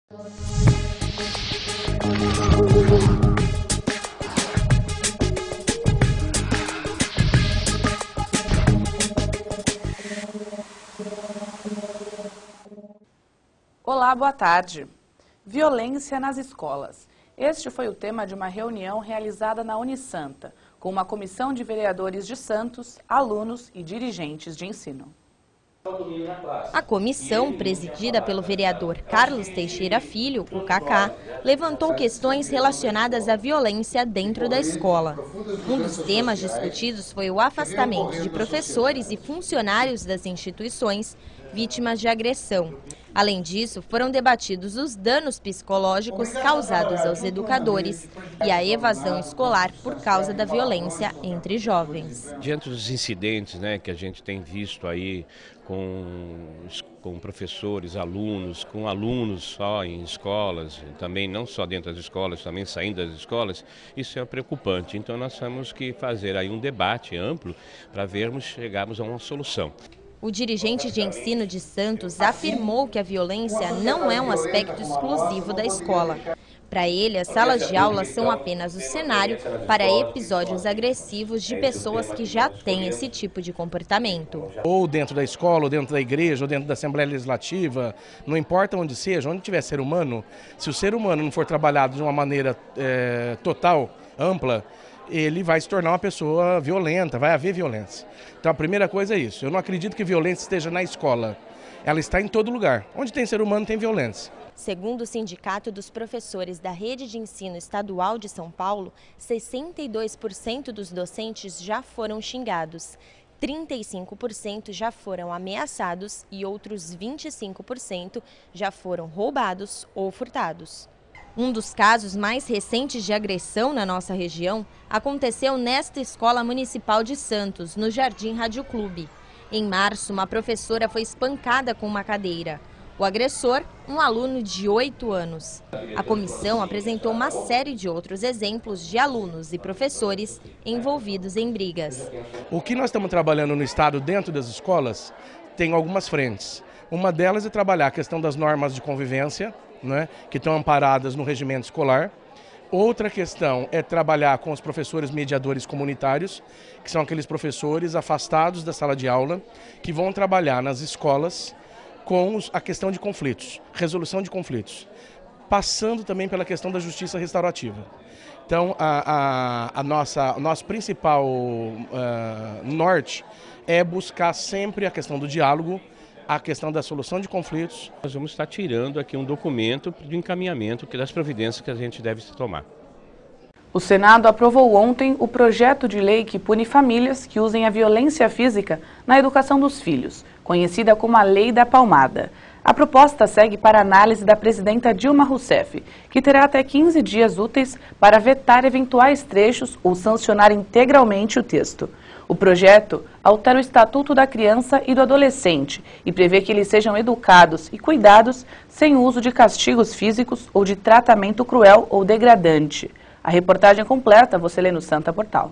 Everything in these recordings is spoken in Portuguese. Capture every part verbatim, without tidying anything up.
Olá, boa tarde. Violência nas escolas. Este foi o tema de uma reunião realizada na Unisanta, com uma comissão de vereadores de Santos, alunos e dirigentes de ensino. A comissão, presidida pelo vereador Carlos Teixeira Filho, o Cacá, levantou questões relacionadas à violência dentro da escola. Um dos temas discutidos foi o afastamento de professores e funcionários das instituições vítimas de agressão. Além disso, foram debatidos os danos psicológicos causados aos educadores e a evasão escolar por causa da violência entre jovens. Diante dos incidentes, né, que a gente tem visto aí com, com professores, alunos, com alunos só em escolas, também não só dentro das escolas, também saindo das escolas, isso é preocupante. Então nós temos que fazer aí um debate amplo para vermos, chegarmos a uma solução. O dirigente de ensino de Santos afirmou que a violência não é um aspecto exclusivo da escola. Para ele, as salas de aula são apenas o cenário para episódios agressivos de pessoas que já têm esse tipo de comportamento. Ou dentro da escola, ou dentro da igreja, ou dentro da Assembleia Legislativa, não importa onde seja, onde tiver ser humano, se o ser humano não for trabalhado de uma maneira é, total, ampla, ele vai se tornar uma pessoa violenta, vai haver violência. Então a primeira coisa é isso, eu não acredito que violência esteja na escola, ela está em todo lugar. Onde tem ser humano tem violência. Segundo o Sindicato dos Professores da Rede de Ensino Estadual de São Paulo, sessenta e dois por cento dos docentes já foram xingados, trinta e cinco por cento já foram ameaçados e outros vinte e cinco por cento já foram roubados ou furtados. Um dos casos mais recentes de agressão na nossa região aconteceu nesta Escola Municipal de Santos, no Jardim Rádio Clube. Em março, uma professora foi espancada com uma cadeira. O agressor, um aluno de oito anos. A comissão apresentou uma série de outros exemplos de alunos e professores envolvidos em brigas. O que nós estamos trabalhando no estado dentro das escolas tem algumas frentes. Uma delas é trabalhar a questão das normas de convivência, né, que estão amparadas no regimento escolar. Outra questão é trabalhar com os professores mediadores comunitários, que são aqueles professores afastados da sala de aula, que vão trabalhar nas escolas com os, a questão de conflitos, resolução de conflitos, passando também pela questão da justiça restaurativa. Então, a, a, a nossa, o nosso principal uh, norte é buscar sempre a questão do diálogo, a questão da solução de conflitos. Nós vamos estar tirando aqui um documento de encaminhamento das providências que a gente deve tomar. O Senado aprovou ontem o projeto de lei que pune famílias que usem a violência física na educação dos filhos, conhecida como a Lei da Palmada. A proposta segue para análise da presidenta Dilma Rousseff, que terá até quinze dias úteis para vetar eventuais trechos ou sancionar integralmente o texto. O projeto altera o Estatuto da Criança e do Adolescente e prevê que eles sejam educados e cuidados sem o uso de castigos físicos ou de tratamento cruel ou degradante. A reportagem completa você lê no Santa Portal.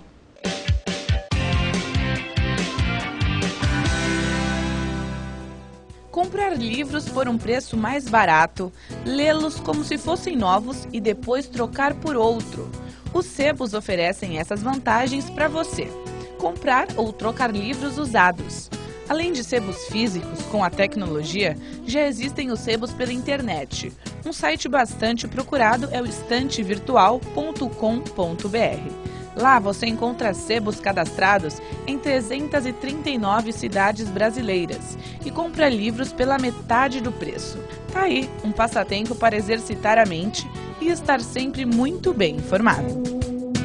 Comprar livros por um preço mais barato, lê-los como se fossem novos e depois trocar por outro. Os sebos oferecem essas vantagens para você. Comprar ou trocar livros usados. Além de sebos físicos, com a tecnologia, já existem os sebos pela internet. Um site bastante procurado é o estante virtual ponto com ponto br. Lá você encontra sebos cadastrados em trezentas e trinta e nove cidades brasileiras e compra livros pela metade do preço. Tá aí, um passatempo para exercitar a mente e estar sempre muito bem informado.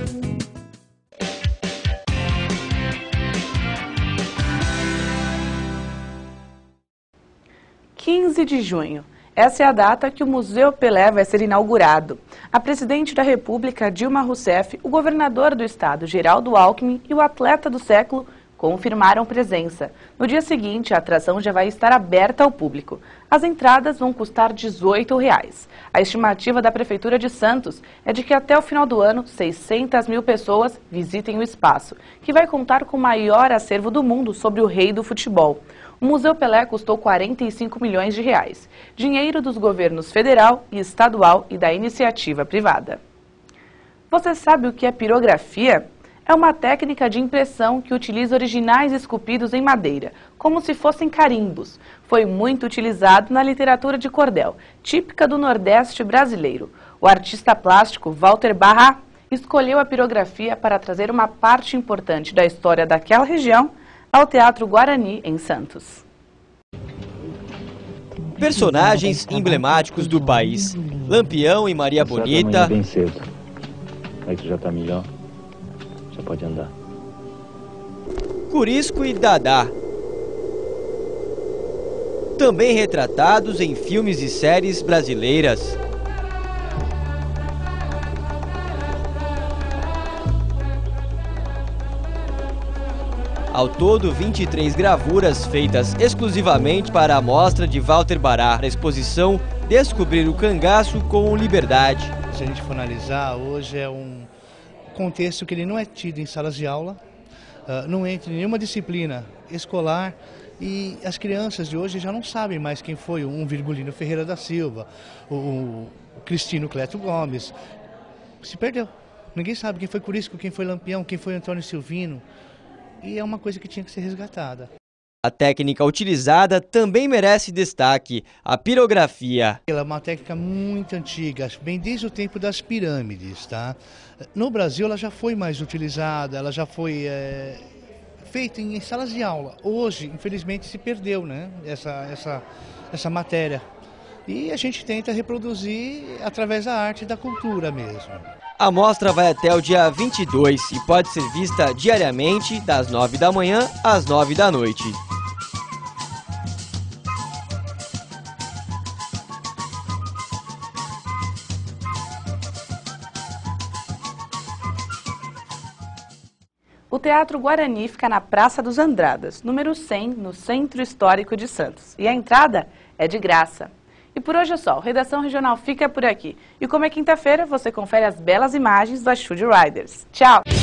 quinze de junho. Essa é a data que o Museu Pelé vai ser inaugurado. A presidente da República, Dilma Rousseff, o governador do estado, Geraldo Alckmin, e o atleta do século confirmaram presença. No dia seguinte, a atração já vai estar aberta ao público. As entradas vão custar dezoito reais. A estimativa da Prefeitura de Santos é de que até o final do ano, seiscentas mil pessoas visitem o espaço, que vai contar com o maior acervo do mundo sobre o rei do futebol. O Museu Pelé custou quarenta e cinco milhões de reais, dinheiro dos governos federal e estadual e da iniciativa privada. Você sabe o que é pirografia? É uma técnica de impressão que utiliza originais esculpidos em madeira, como se fossem carimbos. Foi muito utilizado na literatura de cordel, típica do Nordeste brasileiro. O artista plástico Walter Barra escolheu a pirografia para trazer uma parte importante da história daquela região ao Teatro Guarani, em Santos. Personagens emblemáticos do país. Lampião e Maria Bonita. Bem cedo. Aí tu já tá melhor. Já pode andar. Curisco e Dadá. Também retratados em filmes e séries brasileiras. Ao todo, vinte e três gravuras feitas exclusivamente para a mostra de Walter Bará, na exposição Descobrir o Cangaço com Liberdade. Se a gente for analisar, hoje é um contexto que ele não é tido em salas de aula, uh, não entra em nenhuma disciplina escolar e as crianças de hoje já não sabem mais quem foi um Virgulino Ferreira da Silva, o, o Cristino Cleto Gomes. Se perdeu. Ninguém sabe quem foi Curisco, quem foi Lampião, quem foi Antônio Silvino. E é uma coisa que tinha que ser resgatada. A técnica utilizada também merece destaque, a pirografia. Ela é uma técnica muito antiga, bem desde o tempo das pirâmides, tá? No Brasil ela já foi mais utilizada, ela já foi é, feita em salas de aula. Hoje, infelizmente, se perdeu, né, essa, essa, essa matéria. E a gente tenta reproduzir através da arte e da cultura mesmo. A mostra vai até o dia vinte e dois e pode ser vista diariamente das nove da manhã às nove da noite. O Teatro Guarani fica na Praça dos Andradas, número cem, no Centro Histórico de Santos. E a entrada é de graça. E por hoje é só, o Redação Regional fica por aqui. E como é quinta-feira, você confere as belas imagens do Açude Riders. Tchau!